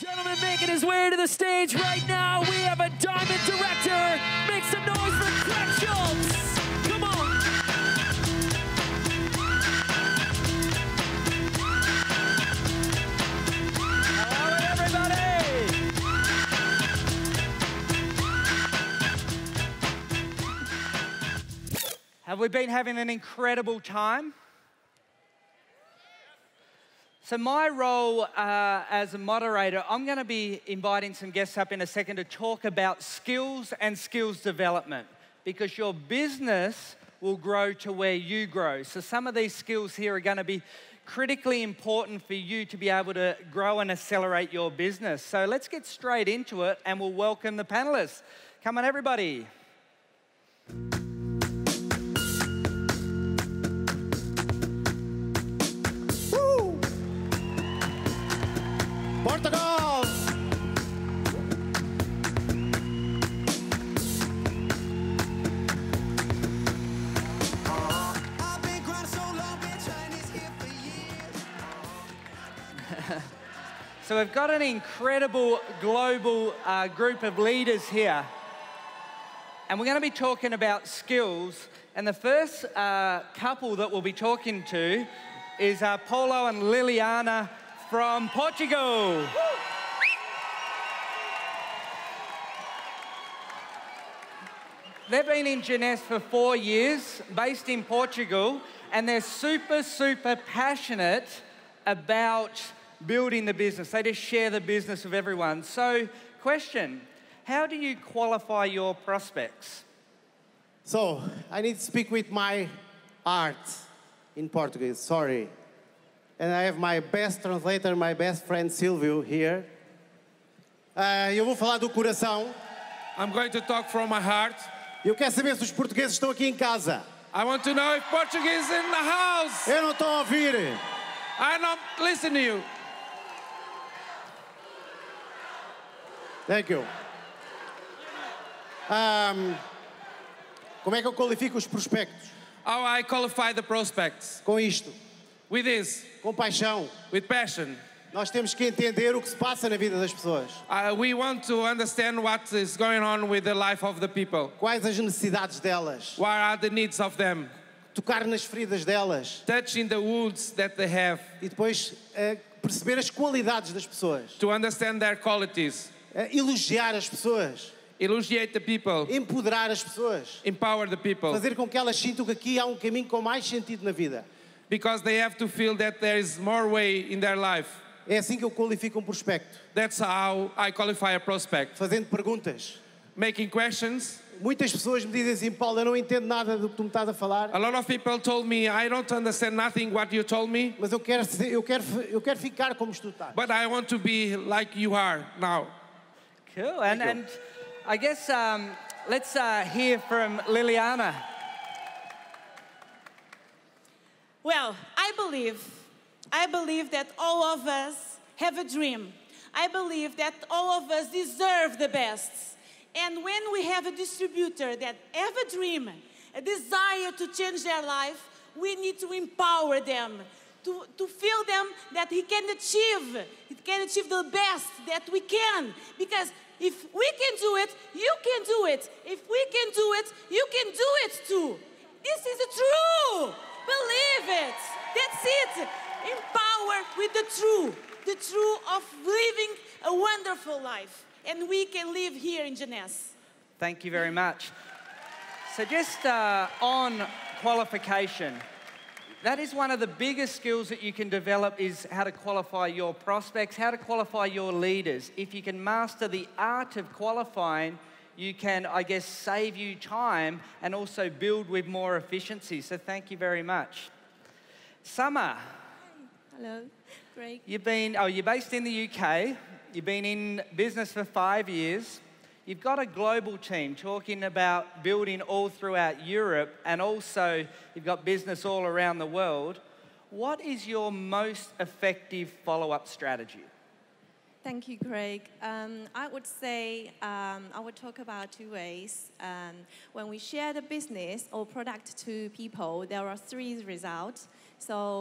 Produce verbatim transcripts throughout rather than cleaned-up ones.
gentlemen, making his way to the stage right now, we have a Diamond Director. Make some noise for Craig Schulze. Come on. All right, everybody. Have we been having an incredible time? So my role uh, as a moderator, I'm going to be inviting some guests up in a second to talk about skills and skills development, because your business will grow to where you grow. So some of these skills here are going to be critically important for you to be able to grow and accelerate your business. So let's get straight into it and we'll welcome the panelists. Come on, everybody. Portugal! So we've got an incredible global uh, group of leaders here. And we're going to be talking about skills. And the first uh, couple that we'll be talking to is uh, Paulo and Liliana from Portugal. They've been in Jeunesse for four years, based in Portugal, and they're super, super passionate about building the business. They just share the business with everyone. So, question, how do you qualify your prospects? So, I need to speak with my heart in Portuguese, sorry. And I have my best translator, my best friend Silvio here. Uh, eu vou falar do coração. I'm going to talk from my heart. Eu quero saber se os portugueses estão aqui em casa. I want to know if Portuguese in the house. Eu não estou a ouvir. I don't listen to you. Thank you. Um, como é que eu qualifico os prospectos? How I qualify the prospects? Com isto. With this. Com paixão. With passion. Nós temos que entender o que se passa na vida das pessoas. Uh, we want to understand what is going on with the life of the people. Quais as necessidades delas? What are the needs of them? Tocar nas feridas delas. Touching the wounds that they have. E depois uh, perceber as qualidades das pessoas. To understand their qualities. Uh, elogiar as pessoas. Elogiate the people. Empoderar as pessoas. Empower the people. Fazer com que elas sintam que aqui há um caminho com mais sentido na vida. Because they have to feel that there is more way in their life. É assim que eu qualifico um prospecto. That's how I qualify a prospect. Fazendo perguntas. Making questions. Muitas pessoas me dizem assim, Paulo, eu não entendo nada do que tu me estás a falar. A lot of people told me, I don't understand nothing what you told me. Mas eu quero, eu quero, eu quero ficar como tu estás. But I want to be like you are now. Cool. And, and I guess um, let's uh, hear from Liliana. Well, I believe, I believe that all of us have a dream. I believe that all of us deserve the best. And when we have a distributor that have a dream, a desire to change their life, we need to empower them, to, to feel them that he can achieve, he can achieve the best that we can. Because if we can do it, you can do it. If we can do it, you can do it too. This is true. Believe it. That's it. Empower with the true, the true of living a wonderful life. And we can live here in Jeunesse. Thank you very much. So just uh, on qualification, that is one of the biggest skills that you can develop, is how to qualify your prospects, how to qualify your leaders. If you can master the art of qualifying, you can, I guess, save you time and also build with more efficiency. So thank you very much. Summer. Hi. Hello, Craig. You've been, oh, you're based in the U K. You've been in business for five years. You've got a global team talking about building all throughout Europe, and also you've got business all around the world. What is your most effective follow-up strategy? Thank you, Craig. Um, I would say um, I would talk about two ways. Um, when we share the business or product to people, there are three results. So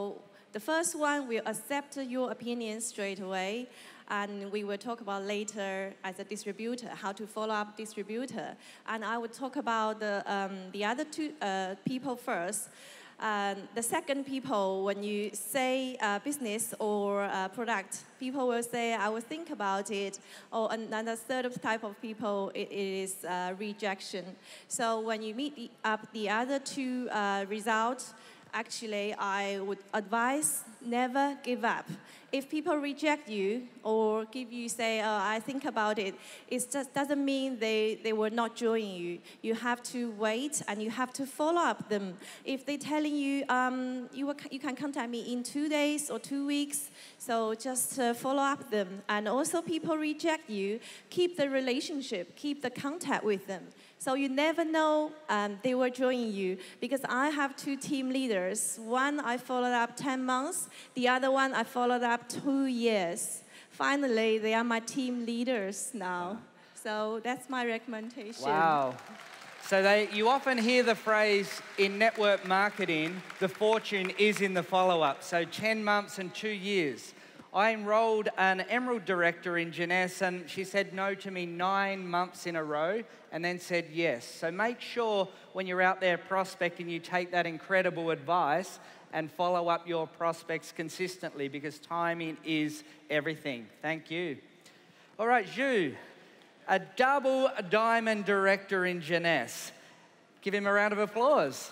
the first one will accept your opinion straight away. And we will talk about later as a distributor, how to follow up distributor. And I will talk about the, um, the other two uh, people first. Um, the second people, when you say uh, business or uh, product, people will say, I will think about it. Or another third type of people, it, it is uh, rejection. So when you meet the, up the other two uh, results, actually, I would advise never give up. If people reject you or give you, say, oh, I think about it, it just doesn't mean they, they will not join you. You have to wait and you have to follow up them. If they're telling you, um, you, will, you can contact me in two days or two weeks, so just uh, follow up them. And also people reject you, keep the relationship, keep the contact with them. So you never know um, they will join you. Because I have two team leaders. One I followed up ten months. The other one I followed up two years. Finally, they are my team leaders now. So that's my recommendation. Wow. So they, you often hear the phrase in network marketing, the fortune is in the follow-up. So ten months and two years. I enrolled an Emerald director in Jeunesse, and she said no to me nine months in a row and then said yes. So make sure when you're out there prospecting, you take that incredible advice and follow up your prospects consistently, because timing is everything. Thank you. All right, Zhu, a double diamond director in Jeunesse. Give him a round of applause.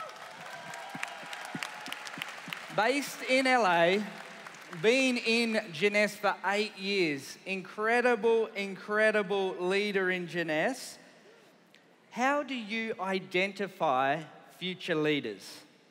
Based in L A, been in Jeunesse for eight years. Incredible, incredible leader in Jeunesse. How do you identify future leaders?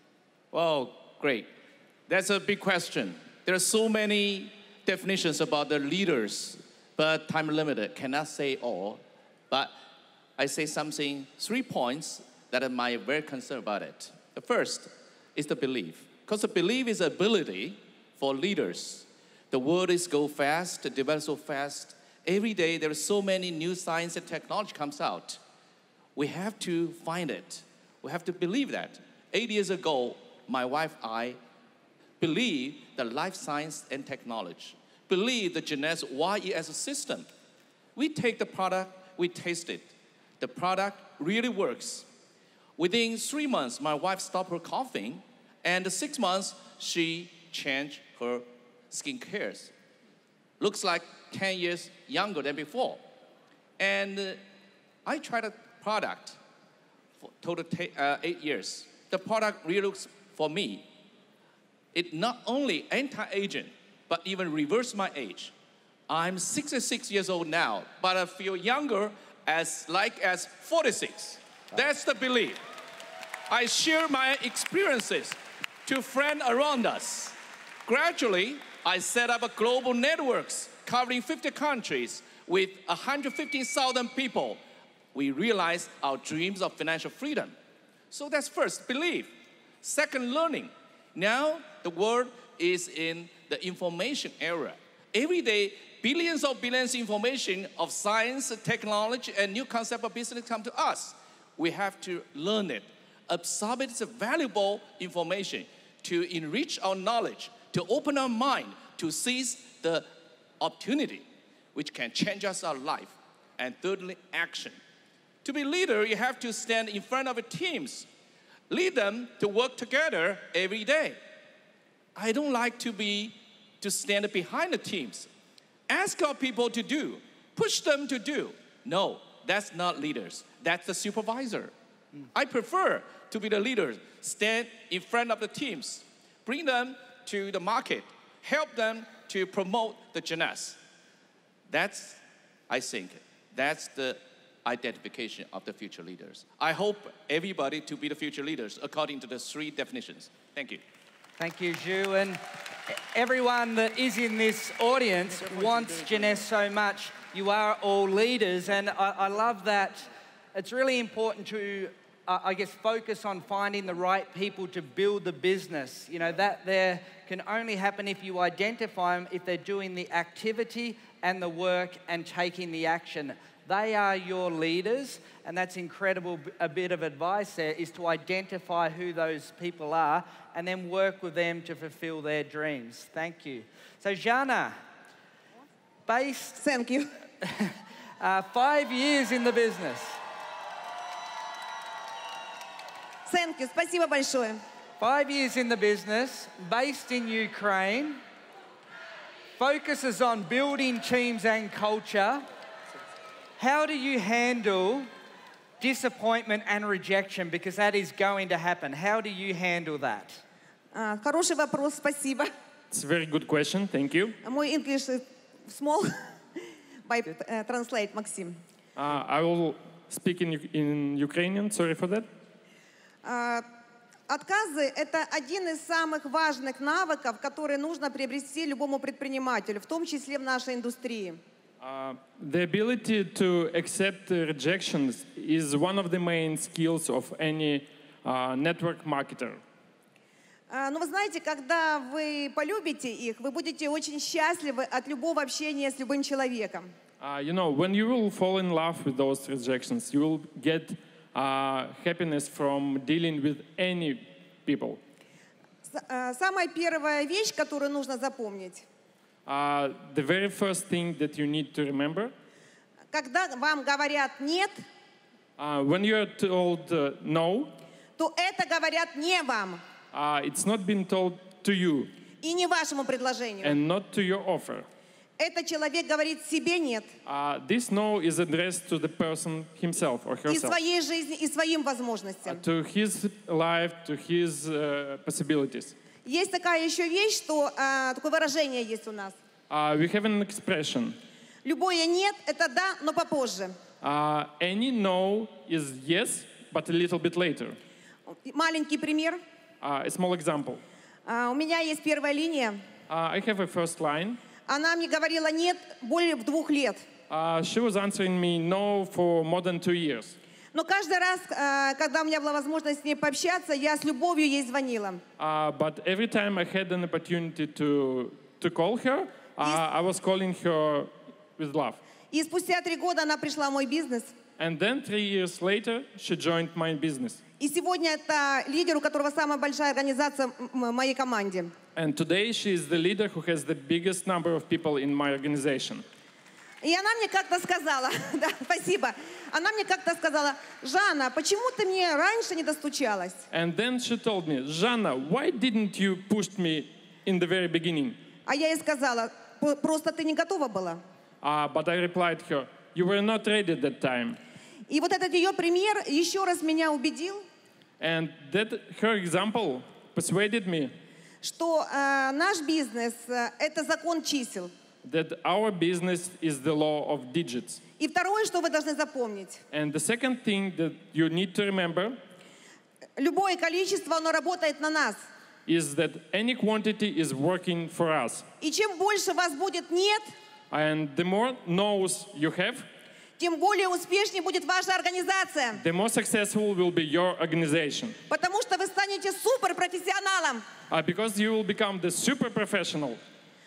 Well, great. That's a big question. There are so many definitions about the leaders, but time limited, cannot say all. But I say something, three points that I'm very concerned about it. The first is the belief. Because the belief is ability for leaders. The world is go fast, it develops so fast. Every day there are so many new science and technology comes out. We have to find it. We have to believe that. Eight years ago, my wife and I believe the life science and technology, believe the Jeunesse Y E S system. We take the product, we taste it. The product really works. Within three months, my wife stopped her coughing, and six months, she changed her skin cares. Looks like ten years younger than before. And uh, I tried a product for total uh, eight years. The product really looks for me. It not only anti-aging, but even reverse my age. I'm sixty-six years old now, but I feel younger as like as forty-six. That's the belief. I share my experiences to friends around us. Gradually, I set up a global networks covering fifty countries with one hundred fifteen thousand people. We realized our dreams of financial freedom. So that's first, belief. Second, learning. Now, the world is in the information era. Every day, billions of billions of information of science, technology, and new concept of business come to us. We have to learn it, absorb it as valuable information to enrich our knowledge, to open our mind, to seize the opportunity, which can change us our life. And thirdly, action. To be leader, you have to stand in front of teams. Lead them to work together every day. I don't like to be, to stand behind the teams. Ask our people to do, push them to do. No, that's not leaders, that's the supervisor. Mm. I prefer to be the leader, stand in front of the teams, bring them to the market, help them to promote the Jeunesse. That's, I think, that's the identification of the future leaders. I hope everybody to be the future leaders according to the three definitions. Thank you. Thank you, Zhu. And everyone that is in this audience wants Jeunesse so much. You are all leaders, and I, I love that. It's really important to, uh, I guess, focus on finding the right people to build the business. You know, that there can only happen if you identify them, if they're doing the activity and the work and taking the action. They are your leaders, and that's incredible. A bit of advice there is to identify who those people are and then work with them to fulfill their dreams. Thank you. So, Jana, based... Thank you. uh, five years in the business. Thank you. Спасибо большое. Five years in the business, based in Ukraine, focuses on building teams and culture. How do you handle disappointment and rejection? Because that is going to happen. How do you handle that? Uh, хороший вопрос, спасибо. It's a very good question. Thank you. Мой English is small. By uh, translate, Максим. Uh, I will speak in, in Ukrainian. Sorry for that. Uh, Отказы – это один из самых важных навыков, которые нужно приобрести любому предпринимателю, в том числе в нашей индустрии. Uh, the ability to accept rejections is one of the main skills of any uh, network marketer. Uh, но вы знаете, когда вы полюбите их, вы будете очень счастливы от любого общения с любым человеком. Uh, you know, when you will fall in love with those rejections, you will get uh, happiness from dealing with any people. С- uh, Самая первая вещь, которую нужно запомнить, Uh, the very first thing that you need to remember, когда вам говорят «нет», uh, when you are told uh, no, то это говорят не вам uh, it's not been told to you и не вашему предложению. and not to your offer. Этот человек говорит себе «нет» Uh, this no is addressed to the person himself or и herself, своей жизни, и своим uh, возможностям. to his life, to his uh, possibilities. Есть такая еще вещь, что а, такое выражение есть у нас. Uh, we have an expression. Любое «нет» — это «да», но попозже. Uh, any no is yes, but a little bit later. Маленький пример. Uh, a small example. А, у меня есть первая линия. Uh, I have a first line. Она мне говорила «нет» более двух лет. Uh, she was answering me no for more than two years. Но каждый раз, а, когда у меня была возможность с ней пообщаться, я с любовью ей звонила. Uh, but every time I had an opportunity to, to call her, uh, I was calling her with love. И спустя три года она пришла в мой бизнес. And then three years later, she joined my business. И сегодня это лидер, у которого самая большая организация в моей команде. And today she is the leader who has the biggest number of people in my organization. И она мне как-то сказала, да, спасибо, она мне как-то сказала: «Жанна, почему ты мне раньше не достучалась?» And then she told me, Жанна, why didn't you push me in the very beginning? А я ей сказала: «П- просто ты не готова была». Uh, but I replied her, you were not ready at that time. И вот этот ее пример еще раз меня убедил, And that her example persuaded me что э, наш бизнес э, — это закон чисел. that our business is the law of digits. И второе, что вы должны запомнить: And the second thing that you need to remember любое количество, оно работает на нас. is that any quantity is working for us. И чем больше вас будет «нет», And the more no's you have, тем более успешнее будет ваша организация. the more successful will be your organization. Потому что вы станете суперпрофессионалом. Uh, because you will become the super professional.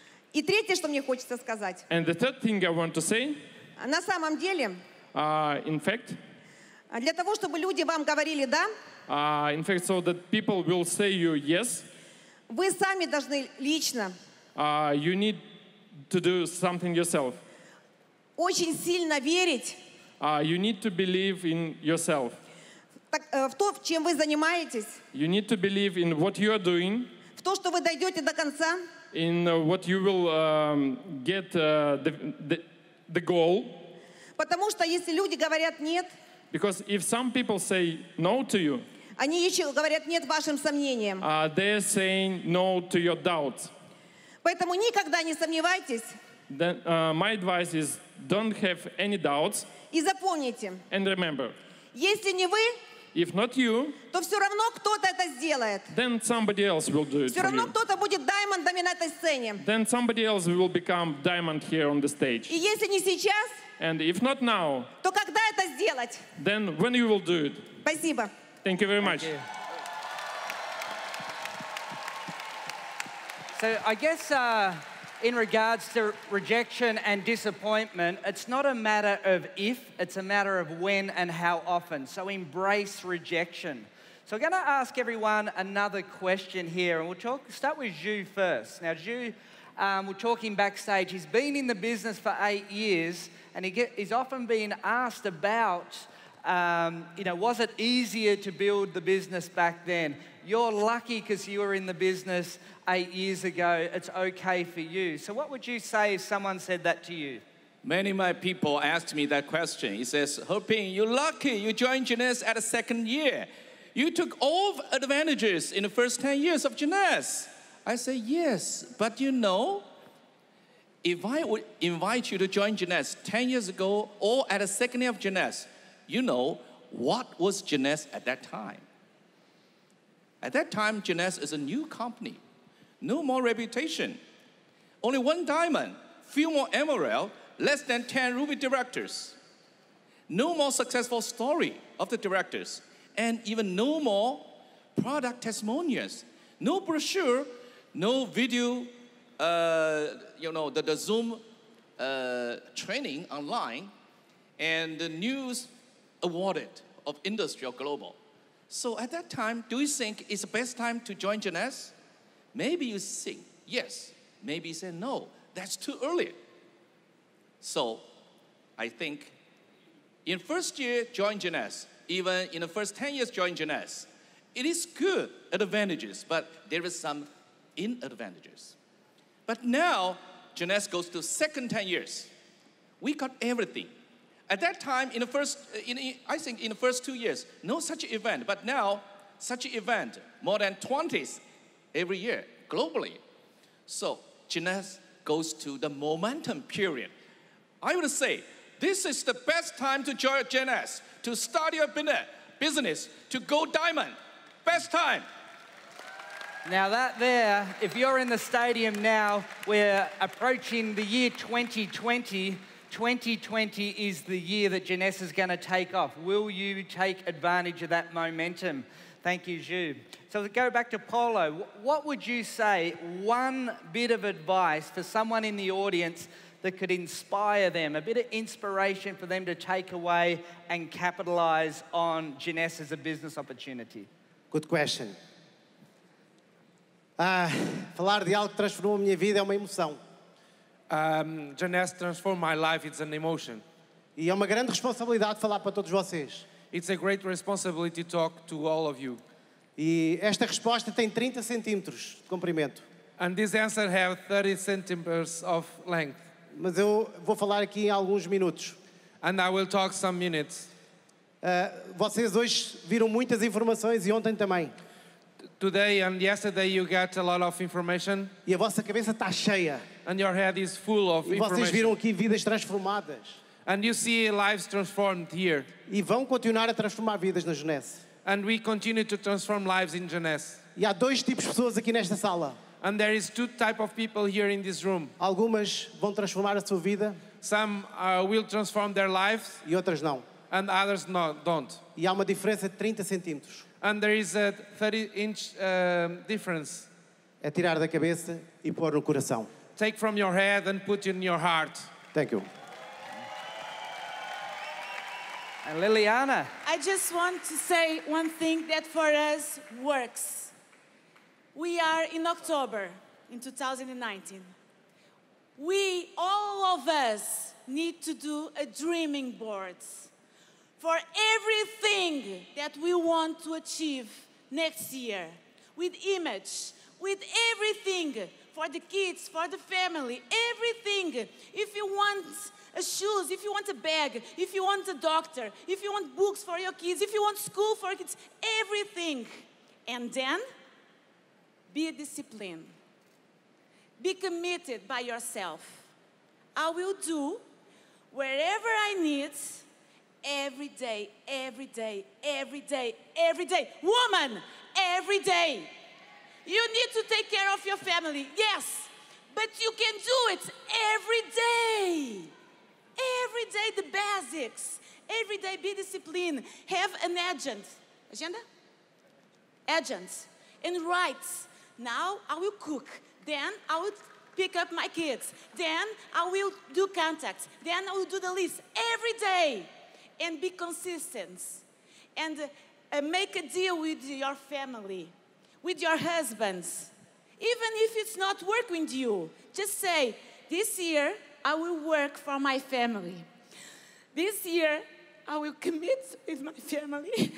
И третье, что мне хочется сказать. And the third thing I want to say, На самом деле, uh, in fact, для того, чтобы люди вам говорили «да», uh, in fact, so that people will say you yes, вы сами должны лично uh, you need to do something yourself. очень сильно верить Uh, you need to believe in yourself. так, э, в то, чем вы занимаетесь, You need to believe in what you are doing, в то, что вы дойдете до конца, in uh, what you will um, get uh, the, the, the goal. потому что если люди говорят «нет», Because if some people say no to you, они еще говорят «нет» вашим сомнениям. uh, they're saying no to your doubts. Поэтому никогда не сомневайтесь Then uh, my advice is don't have any doubts, и запомните, and remember, если не вы, if not you, то все равно кто-то это сделает. then somebody else will do it Все for равно you. кто-то будет даймондами на этой сцене. Then somebody else will become diamond here on the stage. И если не сейчас, And if not now, то когда это сделать? then when you will do it. Спасибо. Thank you very much. So I guess uh, in regards to rejection and disappointment, it's not a matter of if, it's a matter of when and how often. So embrace rejection. So I'm going to ask everyone another question here, and we'll talk, start with Zhu first. Now, Zhu, um, we're talking backstage. He's been in the business for eight years, and he get, he's often been asked about, um, you know, was it easier to build the business back then? You're lucky because you were in the business eight years ago. It's okay for you. So what would you say if someone said that to you? Many of my people asked me that question. He says, Hoping, you're lucky. You joined Jeunesse at the second year. You took all the advantages in the first ten years of Jeunesse. I say, yes, but you know, if I would invite you to join Jeunesse ten years ago or at the second year of Jeunesse, you know, what was Jeunesse at that time? At that time, Jeunesse is a new company. No more reputation. Only one diamond, few more emerald, less than ten Ruby directors. No more successful story of the directors. And even no more product testimonials. No brochure, no video, uh, you know, the, the Zoom uh, training online, and the news awarded of Industry or Global. So at that time, do you think it's the best time to join Jeunesse? Maybe you think yes. Maybe you say no. That's too early. So I think in first year, join Jeunesse. Even in the first ten years, join Jeunesse. It is good advantages, but there is some inadvantages. But now, Jeunesse goes to second ten years. We got everything. At that time, in the first, in, in, I think in the first two years, no such event. But now, such an event, more than twenty every year, globally. So, Jeunesse goes to the momentum period. I would say, this is the best time to join Jeunesse, to start your business, to go diamond. Best time. Now that there, if you're in the stadium now, we're approaching the year twenty twenty. twenty twenty is the year that Jeunesse is going to take off. Will you take advantage of that momentum? Thank you, Zhu. So to go back to Polo, what would you say, one bit of advice for someone in the audience that could inspire them, a bit of inspiration for them to take away and capitalize on Jeunesse as a business opportunity? Good question. Ah, falar de algo que transformou a minha vida é uma emoção. Um, Jeunesse transformed my life. It's an emotion. E é uma grande responsabilidade falar para todos vocês. It's a great responsibility to talk to all of you. E esta resposta tem trinta centímetros de comprimento. And this answer have thirty centimeters of length. Mas eu vou falar aqui em alguns minutos. And I will talk some minutes. Uh, vocês hoje viram muitas informações e ontem também. Today and yesterday you got a lot of information. E a vossa cabeça está cheia. And your head is full of e vocês viram information. aqui vidas transformadas. And you see lives transformed here. E vão continuar a transformar vidas na Jeunesse. And we continue to transform lives in Jeunesse. E há dois tipos de pessoas aqui nesta sala. And there is two type of people here in this room. Algumas vão transformar a sua vida. Some uh, will transform their lives. E outras não. And others not, don't. E há uma diferença de trinta centímetros. And there is a thirty inch uh, difference. É tirar da cabeça e pôr no coração. Take from your head and put in your heart. Thank you. And Liliana. I just want to say one thing that for us works. We are in October in two thousand nineteen. We, all of us, need to do a dreaming board for everything that we want to achieve next year, with image, with everything, for the kids, for the family, everything. If you want a shoes, if you want a bag, if you want a doctor, if you want books for your kids, if you want school for kids, everything. And then, be disciplined. Be committed by yourself. I will do wherever I need, every day, every day, every day, every day. Woman, every day. You need to take care of your family, yes, but you can do it every day. Every day, the basics. Every day, be disciplined. Have an agent. Agenda? Agent. And write. Now, I will cook. Then, I will pick up my kids. Then I will do contacts. Then I will do the list every day. And be consistent. And uh, make a deal with your family, with your husbands. Even if it's not working with you, just say, this year I will work for my family. This year I will commit with my family.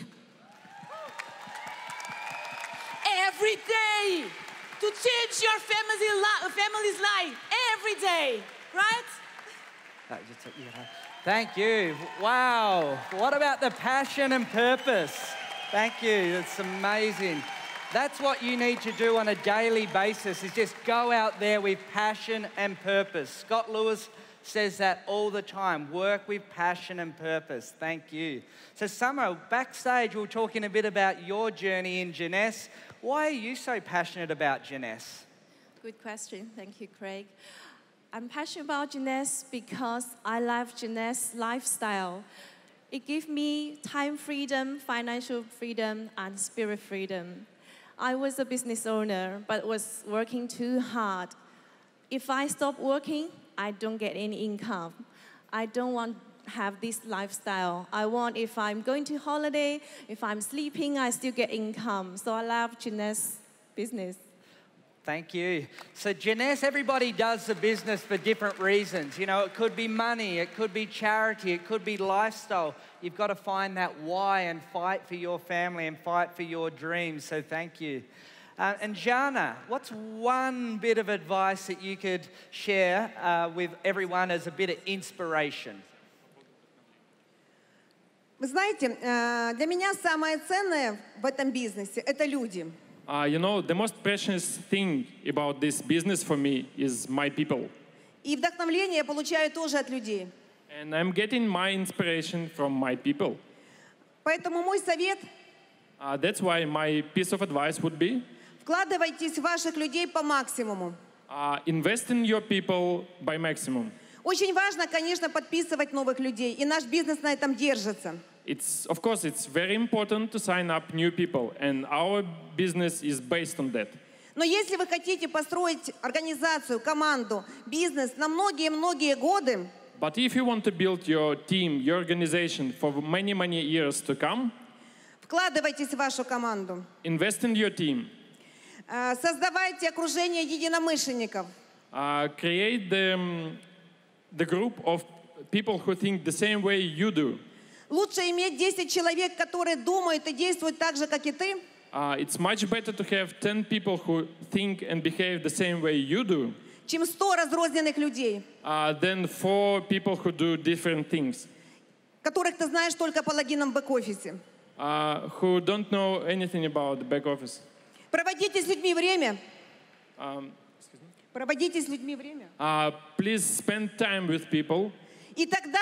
Every day to change your family li- family's life. Every day, right? Thank you. Wow. What about the passion and purpose? Thank you. It's amazing. That's what you need to do on a daily basis, is just go out there with passion and purpose. Scott Lewis says that all the time. Work with passion and purpose. Thank you. So Summer, backstage, we were talking a bit about your journey in Jeunesse. Why are you so passionate about Jeunesse? Good question. Thank you, Craig. I'm passionate about Jeunesse because I love Jeunesse lifestyle. It gives me time freedom, financial freedom, and spirit freedom. I was a business owner, but was working too hard. If I stop working, I don't get any income. I don't want to have this lifestyle. I want, if I'm going to holiday, if I'm sleeping, I still get income. So I love Jeunesse business. Thank you. So Jeunesse, everybody does the business for different reasons. You know, it could be money, it could be charity, it could be lifestyle. You've got to find that why and fight for your family and fight for your dreams. So thank you. Uh, and Jana, what's one bit of advice that you could share uh, with everyone as a bit of inspiration? Вы знаете, э, для меня самое ценное в этом бизнесе – это люди. Uh, you know, the most precious thing about this business for me is my people. И вдохновление я получаю тоже от людей. And I'm getting my inspiration from my people. Поэтому мой совет Uh, that's why my piece of advice would be – вкладывайтесь в ваших людей по максимуму. uh, invest in your people by maximum. Очень важно, конечно, подписывать новых людей, и наш бизнес на этом держится. It's, of course, it's very important to sign up new people, and our business is based on that. Но если вы хотите построить организацию, команду, бизнес на многие-многие годы, But if you want to build your team, your organization for many, many years to come, вкладывайтесь в вашу команду. invest in your team. Э, Создавайте окружение единомышленников. Uh, create the, um, the group of people who think the same way you do. Лучше иметь десять человек, которые думают и действуют так же, как и ты, Uh, it's much better to have ten people who think and behave the same way you do чем сто разрозненных людей, uh, than four people who do different things, которых ты знаешь только по логинам в бэк-офисе. uh, who don't know anything about the back office. Проводите с людьми время. Um, Проводите с людьми время. uh, please spend time with people, И тогда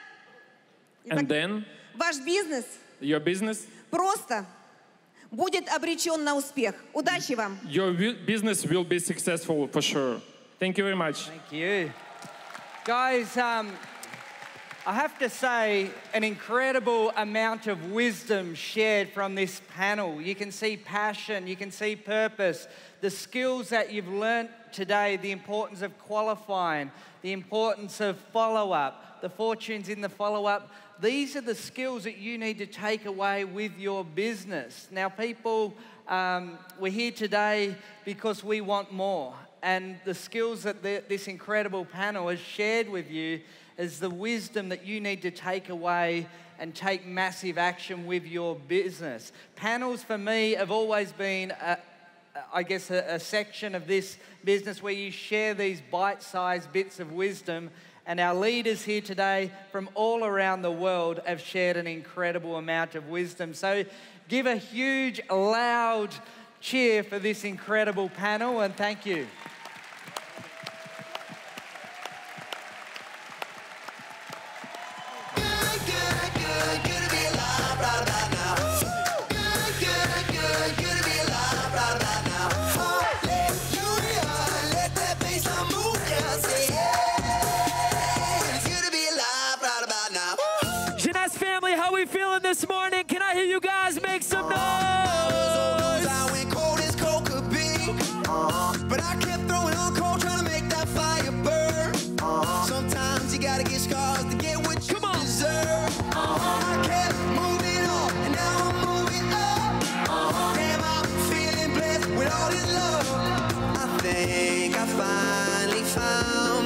и and так- then ваш бизнес your business, просто будет обречен на успех. Удачи вам! your wi- business will be successful for sure. Thank you very much. Thank you. Guys, um, I have to say, an incredible amount of wisdom shared from this panel. You can see passion, you can see purpose, the skills that you've learnt today, the importance of qualifying, the importance of follow-up, the fortunes in the follow-up. These are the skills that you need to take away with your business. Now, people, um, we're here today because we want more. And the skills that the, this incredible panel has shared with you is the wisdom that you need to take away and take massive action with your business. Panels for me have always been, a, I guess, a, a section of this business where you share these bite-sized bits of wisdom. And our leaders here today from all around the world have shared an incredible amount of wisdom. So give a huge, loud cheer for this incredible panel, and thank you. Jeunesse family, how we feeling this morning? Can I hear you guys make some noise? I went cold as cold could be, but I kept throwing on cold trying to make that just to get what you deserve. Uh-huh. I kept moving on, and now I'm moving up. Uh-huh. Damn, I'm feeling blessed with all this love. I think I finally found